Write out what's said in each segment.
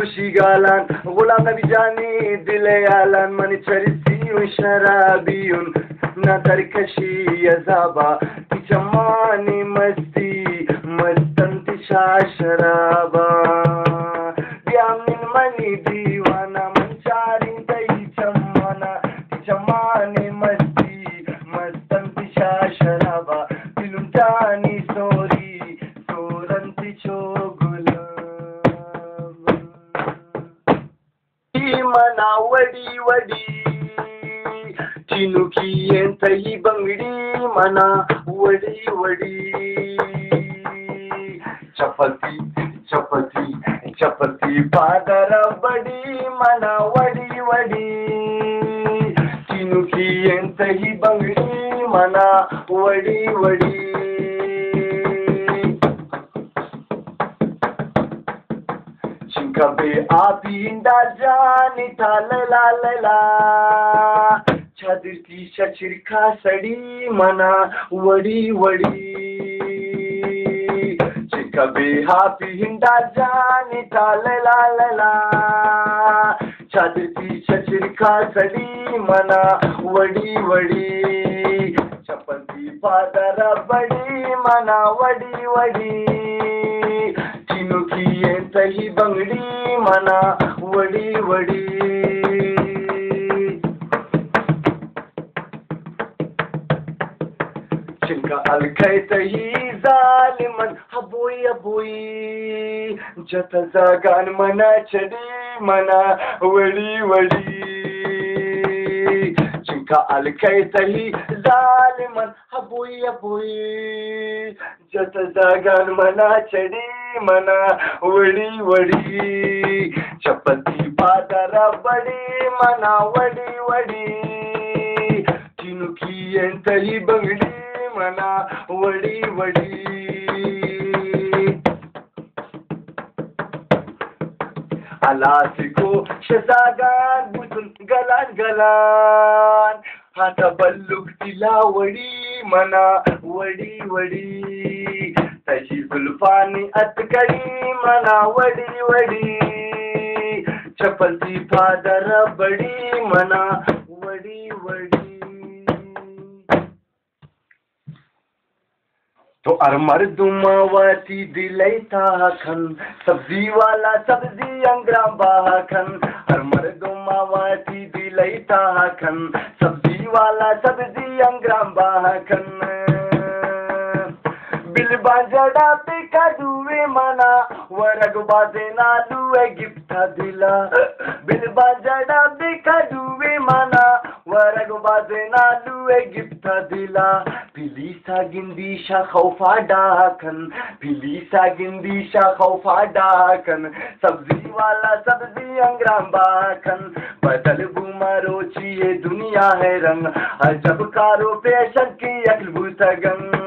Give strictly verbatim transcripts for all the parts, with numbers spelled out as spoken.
खुर्शी गालान गुलाम नबी जानी दिले आलान मन चरिसी शराबियुन ना तरकशी यजाबा तिचमानी मस्ती मस्तन तिशा शराबा ब्यामिन मनी दीवाना मंचारी दई चम्माना तिचमानी मस्ती मस्तन तिशा शराबा दिलुंटानी सोरी सोरंती चोगुल मना वडी वडी चिनुकी येंतही बंगडी मना वडी वडी चपती चपती चपती पादर बडी मना वडी वडी चिनुकी येंतही बंगडी मना वडी वडी कबे आपिंदा जानी थालला लला छादरती शचिरखा सडी मना वडी वडी कबे आपिंदा जानी थालला लला छादरती शचिरखा सडी मना वडी वडी चपती पादर बडी मना वडी वडी चिनुकी येंतही बंगडी मना वडी वडी चिंका अलखैतही जालिमन हबोई हबोई जत जागान मना चडी मना वडी वडी चिंका अलखैतही जालिमन हबोई हबोई जत जागान मना चडी मना वडी वडी चपती पादरा बडी मना वडी वडी चिनुकी येंतही बंगडी मना वडी वडी आलासिको शजागान बुतुन गलान गलान हाता बल्लुक तिला वडी मना वडी वडी तशी जुल्फानी अतकडी मना वडी वडी चपलती फादर बडी मना वडी वडी तो अरमर दुमावती दिलई ताखन सब्जी वाला सब्जी अंगरा बाखन अरमर दुमावती दिलई ताखन सब्जी वाला सब्जी अंगरा बाखन बिल बाजड़ा पे काडुवे मना वरग बाजे नालुए गिफ्टा दिला बिल बाजड़ा पे काडुवे मना वरग बाजे नालुए गिफ्टा दिला पिलीसा गिंदीशा खौफा डाकन पिलीसा गिंदीशा खौफा डाकन सब्जी वाला सब्जी अंग्राम बाकन बदल गुमारो ये दुनिया है रंग अजब कारो पेशन की अकलबूत गंग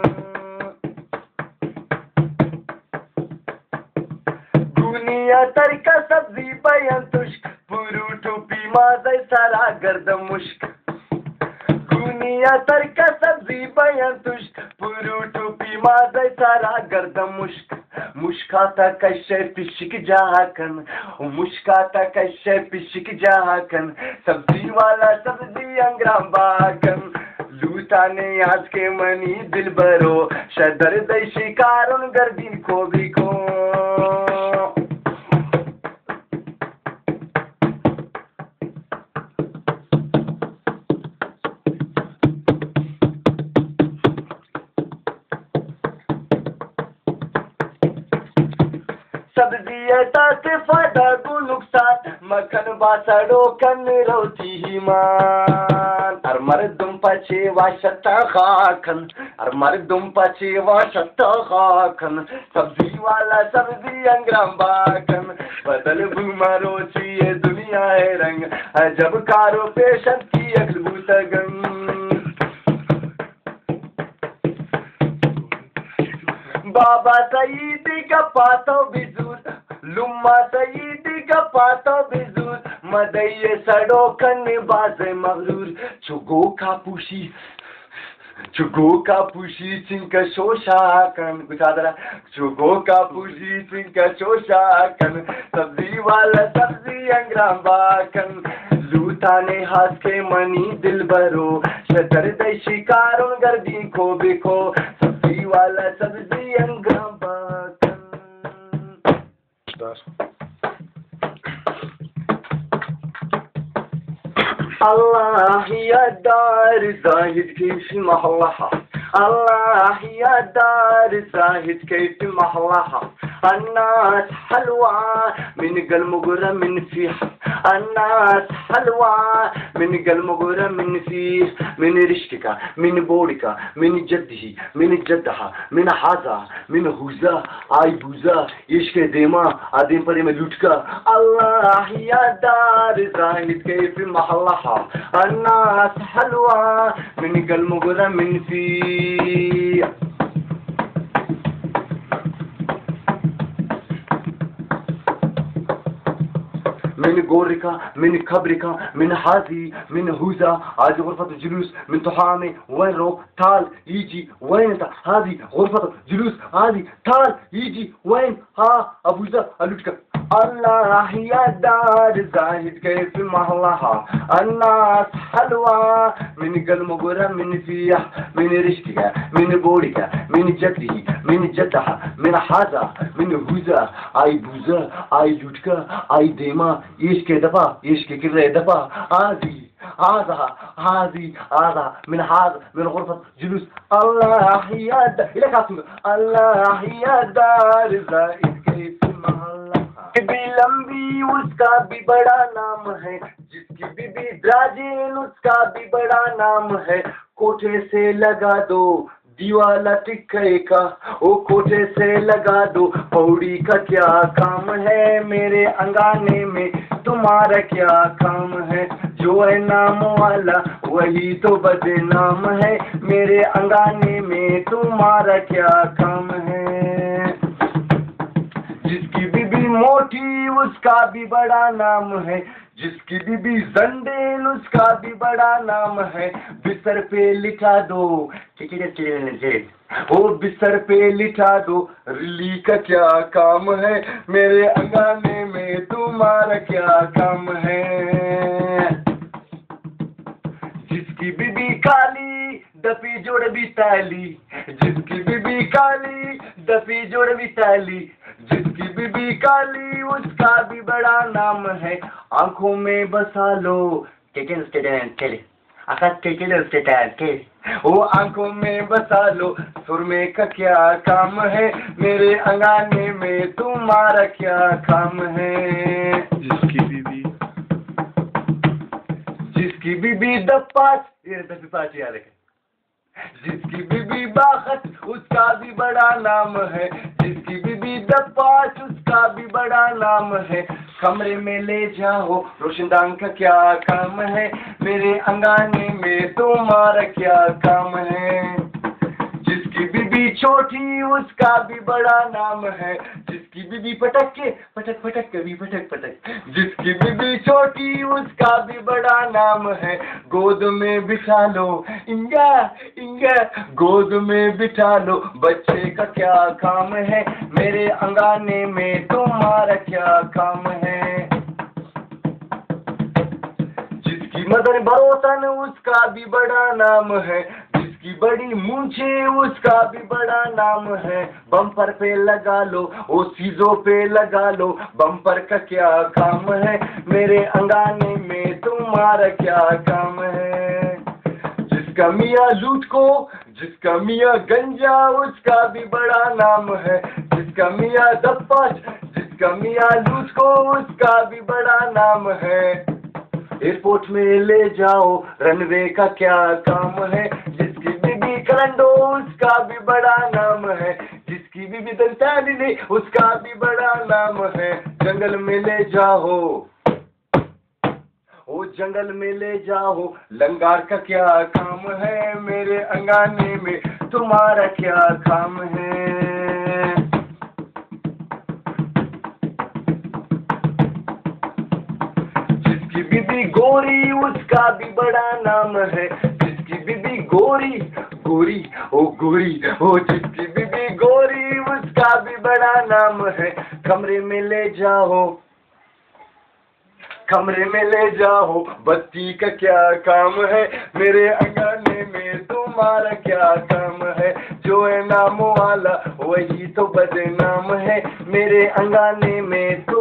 दुनिया तरका सब्जी बयान तुष्क पुरू टोपी माजय सारा गर्द मुश्क दुनिया तरका सब्जी बयान तुष्क पुरू टोपी माजय सारा गर्द मुश्क मुश्काता कशे पिशिक जाकन मुश्काता कशे पिशिक जाकन सब्जी वाला सब्जी अंग्राम बाकन लूटा ने आज के मनी दिल भरो शदर दई शिकारुन गर्दीन को भी को सब्जी ताते फायदा को नुकसान मखन बासड़ो कन रोटी ही मान अर मर्दुम पचे वाशता खाखन अर मर्दुम पचे वाशता खाखन सब्जी वाला सब्जी अंग्राम बाकन बदल बुमारो ये दुनिया है रंग अजब कारो पेशन की अकलबूत गंग बाबा सईद का पातो बिजूर लुम्मा सईद का पातो बिजूर मदये सड़ो कन बाज मगरूर चुगो का पुशी Chugoka pushi cinka shoshakan. Guchadara. Chugoka pushi cinka shoshakan. Sabzi wala sabzi angram bakan. लूटाने हाथ के मनी दिल भरो शतर दे शिकारों गर्दी को बिको सब्जी वाला सब्जी अंगम बाकन Allah ya dar zahid kayf mahlaha Allah ya dar zahid kayf mahlaha الناس حلوة من قلب مغرى من فيه الناس حلوة من قلب مغرى من فيه من رشتك من بورك من جده من جدها من حازا من هوزا آي بوزا يشك ديما آدم پر में लुटका الله يا دار زاهد كيف محلها الناس حلوة من قلب مغرى من فيه من غوركا من خبركا من حازي من هوزا هذه غرفة الجلوس من طحامي وين رو تعال يجي وين انت هذه غرفة الجلوس هذه تعال يجي وين ها أبوزا ألوشكا الله يا دار زاهد كيف محلها الناس حلوة من قلب مغرى من فيح من رشتك من بورك من جده من جدها من حازا من هوزا أي بوزا أي لوشكا أي ديما يشكي دفا يشكي كره دفا هذه هذا هذه هذا من هذا من غرفة جلوس الله يا دار إلى كاتم الله يا دار زاهد كيف محلها भी लंबी उसका भी बड़ा नाम है जिसकी बीबी ब्राजील उसका भी बड़ा नाम है कोठे से लगा दो दीवाला टिक्के का ओ कोठे से लगा दो पौड़ी का क्या काम है मेरे अंगाने में तुम्हारा क्या काम है जो है नाम वाला वही तो बदनाम है मेरे अंगाने में तुम्हारा क्या काम है जिसकी बीबी मोटी उसका भी बड़ा नाम है जिसकी बीबी जंडेल उसका भी बड़ा नाम है बिस्तर पे लिखा दो ओ बिस्तर पे लिखा दो रिली का क्या काम है मेरे अंगाने में तुम्हारा क्या काम है जिसकी बीबी काली दफी जोड़ भी ताली जिसकी बीबी काली दफी जोड़ भी ताली जिसकी बीबी काली उसका भी बड़ा नाम है आंखों में बसा लो वो आंखों में बसा लो सुरमे का क्या काम है मेरे अंगाने में तुम्हारा क्या काम है जिसकी बीबी जिसकी बीबी दपाच ये दपाच याद है जिसकी बीबी बाखत उसका भी बड़ा नाम है जिसकी बीबी दपाच उसका भी बड़ा नाम है कमरे में ले जाओ रोशनदान का क्या काम है मेरे अंगाने में तुम्हारा क्या काम है जिसकी बीबी छोटी उसका भी बड़ा नाम है जिसकी बीबी पटक के पटक पटक कभी पटक पटक जिसकी बीबी छोटी उसका भी बड़ा नाम है गोद में बिठा लो इंगा इंगा गोद में बिठा लो बच्चे का क्या काम है मेरे अंगाने में तुम्हारा क्या काम है जिसकी मदर बरोतन उसका भी बड़ा नाम है जिसकी बड़ी मूंछे उसका भी बड़ा नाम है बम्पर पे लगा लो ओ सीजों पे लगा लो बम्पर का क्या काम है मेरे अंगाने में तुम्हारा क्या काम है जिसका मियाँ लूट को जिसका मियाँ गंजा उसका भी बड़ा नाम है जिसका मियाँ दप्पच जिसका मियाँ लूट को उसका भी बड़ा नाम है एयरपोर्ट में ले जाओ रनवे का क्या काम है जिसकी बीबी करंडो उसका भी बड़ा नाम है जिसकी बीबी दंताली उसका भी बड़ा नाम है जंगल में ले जाओ ओ जंगल में ले जाओ लंगार का क्या काम है मेरे अंगाने में तुम्हारा क्या काम है जिसकी बीबी गोरी उसका भी बड़ा नाम है जिसकी बीबी गोरी गोरी ओ गोरी ओ जिसकी बीबी गोरी उसका भी बड़ा नाम है। कमरे में ले जाओ कमरे में ले जाओ, बत्ती का क्या काम है, मेरे अंगने में तुम्हारा क्या काम है। जो है नाम वाला वही तो बदनाम है, मेरे अंगने में